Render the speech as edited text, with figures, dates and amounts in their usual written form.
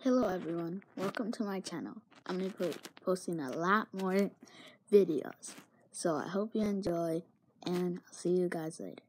Hello everyone, welcome to my channel. I'm going to be posting a lot more videos, so I hope you enjoy, and I'll see you guys later.